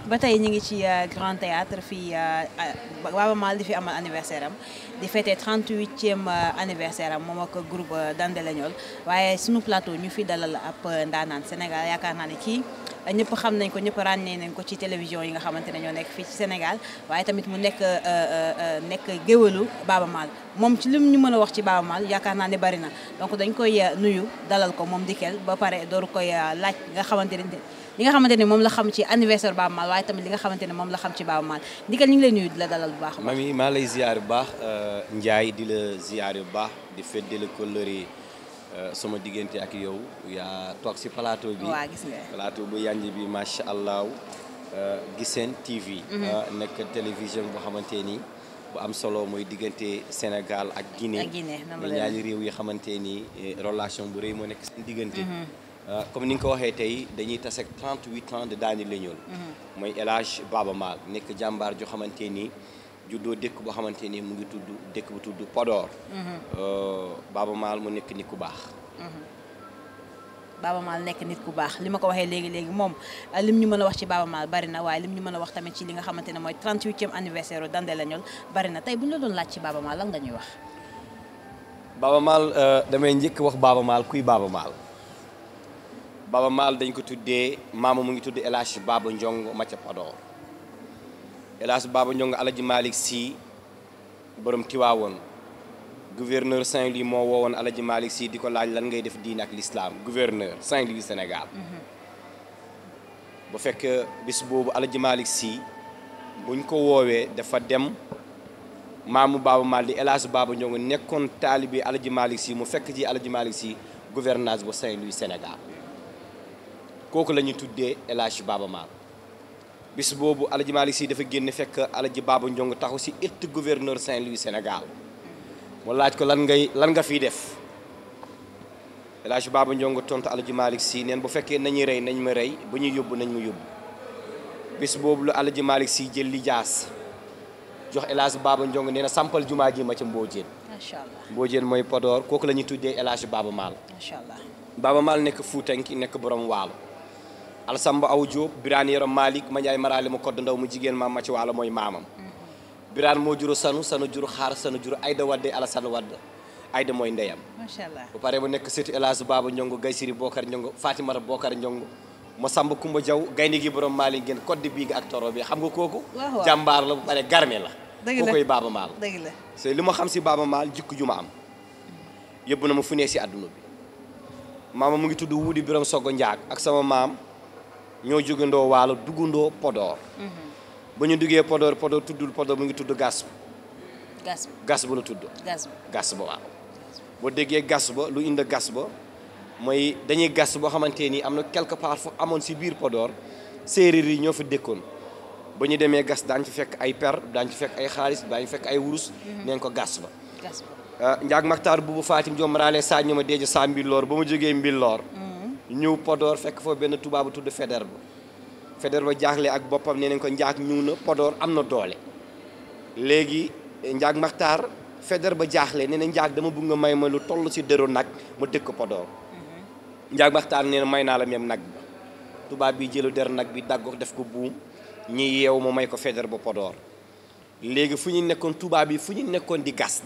ba tey ñu ngi ci Grand Théâtre fii Baaba Maal di fi amal anniversaire am di fêter 38e anniversaire am moom ak groupe Dande Leñol waaye sunu plateau ñu fi dalal ab ndaanaan Sénégal yaakaar naa ne kii ñëpp xam nañ ko ñëpp ràññee nañ ko ci télévision yi nga xamante ne ñoo nekk fii ci Sénégal waaye tamit mu nekk géwélu Baaba Maal moom ci lim ñu mën a wax ci Baaba Maal yaakaar naa ne bari na donc dañ koy nuyu dalal ko moom Dikel ba pare dooru koy laaj li nga xamante ne moom la xam ci anniversaire Baaba Maal waaye tamit li nga xamante ne moom la xam ci Baaba Maal Dikel ñu ngi lay nuyu di la dalal bu baax. Mami maa lay ziar bu baax Ndiaye di la ziar bu baax di feddali kóllëre sama diggante ak yow yaa toog si plateau bi. waaw gis nga plateau bu yanj bi macha allah Giseen TV. nekk télévision boo xamante ni bu am solo mooy diggante Sénégal ak Guinée. ñaari réew yi xamante ni relation bu rëy moo nekk seen diggante. comme ni nga ko waxee tey dañuy tase ak 38 ans de Dande Leñol. mooy El Hadj Baaba Maal nekk jàmbaar joo xamante ni juddoo dëkk boo xamante ni mu ngi tudd dëkk bu tudd Podor. Baaba Maal mu nekk nit ku baax. Baaba Maal nekk nit ku baax li ma ko waxee léegi moom lim ñu mën a wax ci Baaba Maal bari na waaye lim ñu mën a wax tamit ci li nga xamante ne mooy 38e anniversaire u Dande Leñol bari na tey bu ñu la doon laaj ci Baaba Maal lan nga ñuy wax. Baaba Maal damay njëkk wax Baaba Maal kuy Baaba Maal. Baaba Maal dañ ko tuddee maama mu ngi tudd El Hadj Baba Ndiongo Macha Podor El Hadj Baba Ndiongo Alaji Malick Sy borom Tiwaawoon gouverneur Saint-Louis moo woowoon Alaji Malick Sy di ko laaj lan ngay def diine ak l'islam gouverneur Saint-Louis Sénégal. bu fekk bis boobu Alaji Malick Sy buñ ko woowee dafa dem maamu Baaba Maal di El Hadj Baba Ndiongo nekkoon taalibi Alaji Malick Sy mu fekk ci Alaji Malick Sy gouvernance bu Saint-Louis Sénégal. kooku la ñu tuddee El Hadj Baaba Maal bis boobu Alaji Malick Sy dafa génn fekk Alaji Baba Ndiongo taxaw si ëtt gouverneur Saint-Louis Sénégal mu laaj ko lan nga fiy def El Hadj Baba Ndiongo tontu Alaji Malick Sy neen bu fekkee nañuy rey nañ ma rey bu ñuy yóbbu nañ ma yóbbu bis boobu la Alaji Malick Sy jël li jaas jox El Hadj Baba Ndiongo nee na sampal jumaa ji ma ca Mbodiène. macha allah Mbodiène mooy Podor kooku la ñuy tuddee El Hadj Baaba Maal. macha allah Baaba Maal nekk Fuutanki nekk borom Waalo. Alsamba Aw Diop Birane Yoro Malick ma Njaay Maraale mu kodd ndaw mu jigéen maam ma ci Waalo mooy maamam. Birane moo juru sanu juru xaar sanu juru Ayda Wadde Alassane Wadde Ayda mooy ndeyam. macha allah bu pare bu nekk sëtu El Hadj Baba Ndiongo Gaysiri Bokar Ndiongo Fatimata Bokar Ndiongo Masamba Kumba Jaw gaynde gi borom Malick ngeen koddi bii ak toro bi xam nga kooku. jàmbaar la bu pare garme la. dëgg la kookoy Baaba Maal. dëgg la c'est li ma xam si Baaba Maal jikko ju ma am. yóbbu na ma fu ne si àdduna bi. maama mu ngi tudd Wuudi Biram Sogo Njaag ak sama maam ñoo jógandoo Waalo duggandoo Podor. ba ñu duggee Podor tuddul Podor mu ngi tudd gas ba la tudd. gas ba waaw. boo déggee gas ba lu indi gas ba mooy dañuy gas boo xamante ni am na quelque part fu amoon si biir Podor séeréer yi ñoo fa dëkkoon ba ñu demee gas daañu fi fekk ay per daañu fi fekk ay xaalis daañu fekk ay wurus. neen ko gas ba. Njaag Maktaar buubu Fatim Diom raale saa ñu ma deeja saa Mbilor ba ma jógee Mbilor. ñëw Podor fekk foofu benn tubaab bu tudd Faidherbe jaaxle ak boppam nee nañ ko Njaag ñëw na Podor am na doole. léegi Njaag Maktaar Faidherbe jaaxle nee na Njaag dama bëgg nga may ma lu toll si dëru nag ma dëkk Podor. Njaag Maktaar nee na may naa la même nag bi tubaab bi jëlu der nag bi daggo def ko buum ñi yeew ma may ko Faidherbe Podor. léegi fu ñu nekkoon tubaab yi fu ñu nekkoon di gas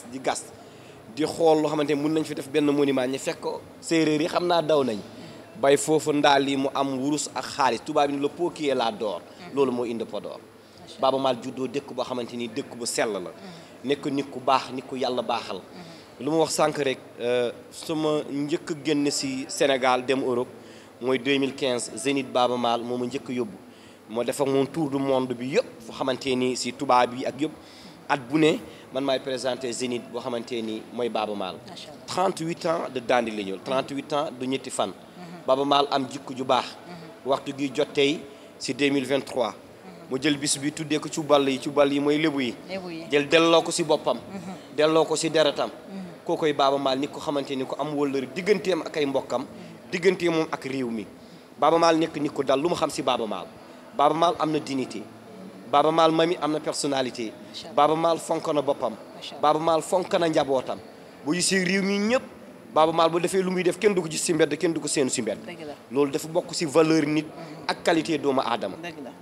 di xool loo xamante ni mun nañ fi def benn monument ñu fekk ko séeréer yi xam naa daw nañ bay foofu ndaal yi mu am wurus ak xaalis tubaab yi ni la pookiye laa door loolu moo indi Podor. Baaba Maal juddoo dëkk boo xamante ni dëkk bu sell la nekk nit ku baax nit ku yàlla baaxal. lu ma wax sànq rek sama njëkk génn si Sénégal dem Europe mooy 2015 Zénith Baaba Maal moo ma njëkk yóbbu moo def ak moom tour du monde bi yëpp fu xamante ni si tubaab yi ak yëpp at bu ne man maay présenté Zénith boo xamante ni mooy Baaba Maal. 38 ans de Dande Leñol 38 ans du ñetti fan. Baaba Maal am jikko ju baax. waxtu gi jot tey si 2023. mu jël bis bi tuddee ko ci ball yi mooy lébu yi. jël delloo ko si boppam. delloo ko si deretam. kookoy Baaba Maal nit ko xamante ni ko am wëllëri digganteem ak ay mbokkam digganteem moom ak réew mi. Baaba Maal nekk nit ko dal lu ma xam si Baaba Maal. Baaba Maal am na dignité. Baaba Maal mami am na personnalité. Baaba Maal fonk na boppam. Baaba Maal fonk na njabootam. bu gisee réew mi ñëpp Baaba Maal bu defee lu muy def kenn du ko gis si mbedd kenn du ko seenu si mbedd. loolu dafa bokk si valeur nit ak qualité doomu aadama.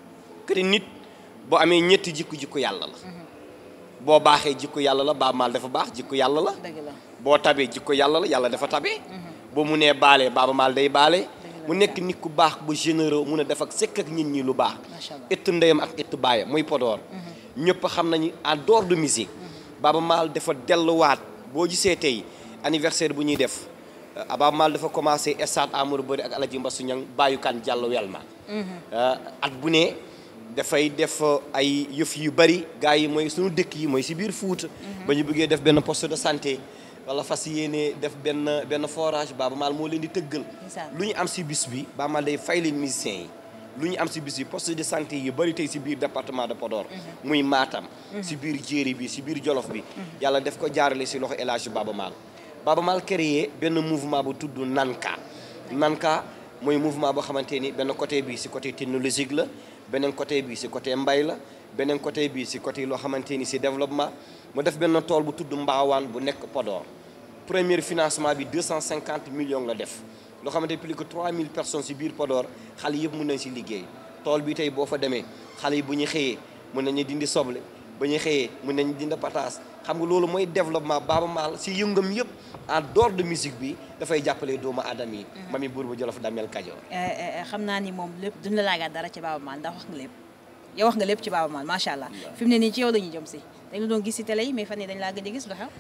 que nit boo amee ñetti jikko yàlla la. boo baaxee jikko yàlla la Baaba Maal dafa baax jikko yàlla la. dëgg la boo tabee jikko yàlla la yàlla dafa tabee. boo mu nee baalee Baaba Maal day baale. mu nekk nit ku baax bu généreux mun a def ak sekk ak nit ñi lu baax. ëtt ndeyam ak ëtt baayam muy Podor. ñëpp xam nañu en dehors de musique. Baaba Maal dafa delluwaat boo gisee tey anniversaire bu ñuy def. Baaba Maal dafa commencé stade Amadou Barry ak Alaji Mbassou Niang bàyyu kan jàll welma at bu ne dafay def ay yëf yu bari gars yi mooy suñu dëkk yi mooy si biir Fuuta ba ñu bëggee def benn poste de santé wala fas yéene def benn forage Baaba Maal moo leen di tëggal lu ñu am si bis bi Baaba Maal day fay leen musiciens yi lu ñu am si bis bi poste de santé yu bari tey si biir département de Podor muy Matam si biir Jéeri bi si biir Jolof bi yàlla def ko jaarale si loxo El Hadji Baaba Maal Baaba Maal créé benn mouvement bu tudd Nanka mooy mouvement boo xamante ni benn côté bi si côté technologique la beneen côté bi si côté mbay la beneen côté bi si côté loo xamante ni si développement mu def benn tool bu tudd Mbaawaan bu nekk Podor premier financement bi 250 millions la def loo xamante plus que 3000 personnes si biir Podor xale yëpp mën nañ si liggéey tool bi tey boo fa demee xale yi bu ñu xëyee mën nañu dindi soble ba ñu xëyee mën nañu dindi pataas xam nga loolu mooy développement Baaba Maal si yëngam yëpp en dehors de musique bi dafay jàppale doomu aadama yi. mami buur bu Jolof Damel Kajoor. xam naa ni moom lépp duñ la laagaat dara ci Baaba Maal ndax wax nga lépp yow wax nga lépp ci Baaba Maal macha allah. fi mu ne nii ci yow la ñu jëm si dañ la doon gis si télé yi mais fan yii dañ laa gëj a gis lu xew.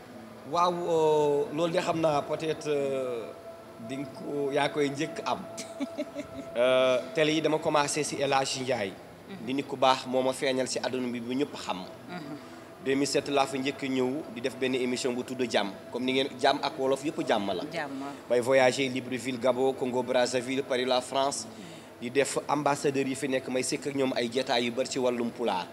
waaw loolu de xam naa peut-être di nga ko yaa koy njëkk am télé yi dama commencé si El Hadji Ndiaye. di nit ku baax moo ma feeñal si àdduna bi bu ñëpp xam. 2007 laa fa njëkk ñëw di def benn émission bu tudd jàmm comme ni ngeen jàmm ak wolof yëpp jàmm la. bay voyager Libreville Gabon Congo Brazzaville Paris la France. di def ambassadeurs yi fi nekk may sekk ak ñoom ay jotaay yu bari ci wàllum pulaar.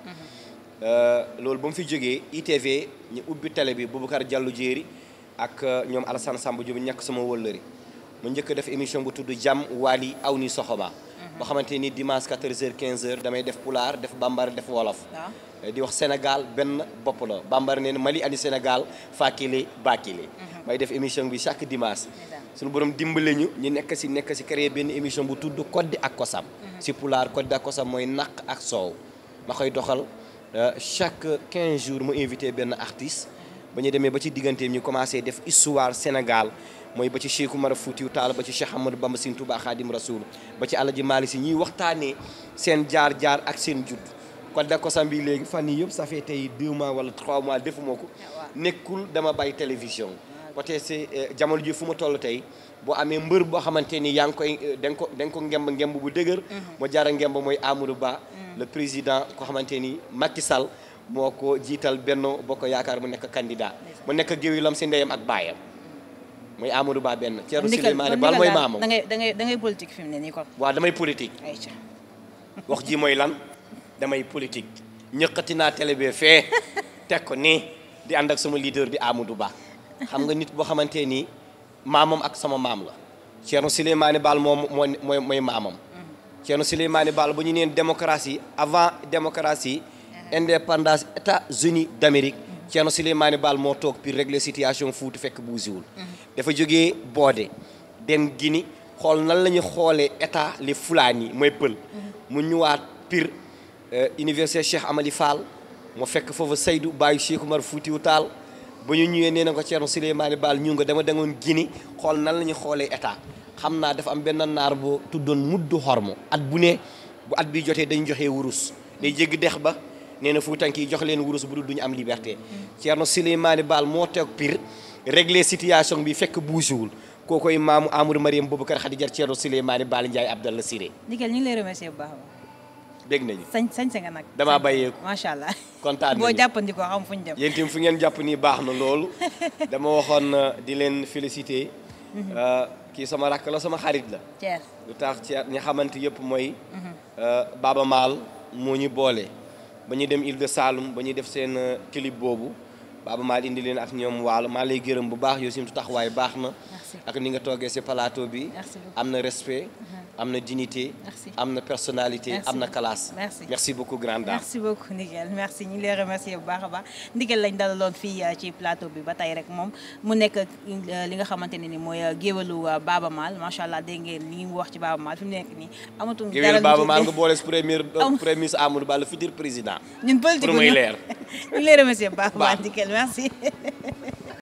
loolu ba mu fi jógee ITV ñu ubbi télé bi Boubacar Diallo Jéeri ak ñoom Alassane Samba Diop ñàkk sama wëllëri mu njëkk def émission bu tudd jàmm Wali aw ni Soxoma. boo xamante ni dimanche 14h 15h damay def pulaar def bambara def wolof. di wax Sénégal benn bopp la bambara nee na Mali ani Sénégal Fakile Bakile. may def émission bi chaque dimanche. suñu borom dimbale ñu nekk si créer benn émission bu tudd Koddi ak Kosam. si pulaar Koddi ak Kosam mooy naq ak soow. ma koy doxal chaque 15 jours mu invité benn artiste. ba ñu demee ba ci digganteem ñu commencé def histoire Sénégal mooy ba ci Cheikh Oumar Foutiyou Tall ba ci Cheikh Ahmadou Bamba Sëriñ Tuubaa Xaadim Rasuul ba ci Alaji Maalik Si ñuy waxtaanee seen jaar-jaar ak seen judd. Koddi ak Kosam bi léegi fan yii yëpp ça fait tey 2 mois wala 3 mois defuma ko nekkul dama bàyyi télévision. peut-être jamono ji fu ma toll tey boo amee mbër boo xamante ni yaa ngi koy da nga ko ngemb bu dëgër. moo jaara ngemb mooy Amadou Ba. le président ko xamante ni Macky Sall moo ko jiital Benno Bokk Yaakaar mu nekk candidat mu nekk géwélam si ndeyam ak baayam mooy Amadou Ba benn. Thierno Souleymane Baal mooy maamam da ngay politique fi mu ne nii kon. waaw damay politique. wax ji mooy lan damay politique ñëkkati naa télé bi fee teg ko nii di ànd ak sama leader di Amadou Ba. xam nga nit boo xamante ni maamam ak sama maam la Thierno Souleymane Baal moom mooy maamam. Thierno Souleymane Baal bu ñu neen démocratie avant démocratie indépendance États-Unis d'Amérique Thierno Souleymane Baal moo toog pour régler situation Fuuta fekk buusiwul. dafa jógee Boode dem Guinée xool nan la ñu xoolee état les Fulani mooy pël. mu ñëwaat pire université Cheikh Amady Fall mu fekk foofu Seydou Baye Cheikh Oumar Foutiyou Tall. ba ñu ñëwee nee na ko Thierno Souleymane Baal ñu nga dama demoon Guinée xool nan la ñu xoolee état xam naa dafa am benn naar boo tuddoon muddu xormo at bu ne bu at bi jotee dañu joxee wurus day jéggi dex ba nee na Fuutank yi jox leen wurus bu dul duñu am liberté. Thierno Souleymane Baal moo toog pire régler situation bi fekk buusiwul kookoy maamu Amadou Mariam Boubacar Khadija Thierno Souleymane Baal Ndiaye Abdallah Siré. Nickel ñu ngi lay remercier bu baax a baax. dégg nañu sañ nga nag. damaa bàyyeeku macha allah. kontaan nañu boo jàppandikoo xam fu ñu dem. yéen itam fu ngeen jàpp nii baax na loolu. dama waxoon di leen féliciter. kii sama rakk la sama xarit la. lu tax Thier ñi xamante yëpp mooy. Baaba Maal moo ñu boole. ba ñuy dem Île de Saloum ba ñuy def seen clip boobu Baaba Maal indi leen ak ñoom waalo maa lay gërëm bu baax yow sim tu taxawaay baax na. ak ni nga toogee si plateau bi. am na respect. am na dignité. Merci. am na personnalité. Merci. am na classe. Merci. merci beaucoup grande dame. merci beaucoup Ndiguel merci ñu ngi lay remercier bu baax a baax Ndiguel lañ dalaloon fii ci plateau bi ba tey rek moom mu nekk li nga xamante ne ni mooy géwalu Baaba Maal macha allah dégg ngeen li mu wax ci Baaba Maal fi mu nekk nii amatul dara géwél Baaba Maal nga boole premier ministre Amadou Ba le futur président. ñun politique pour muy leer. ñu ngi lay remercier bu baax a baax Ndiguel merci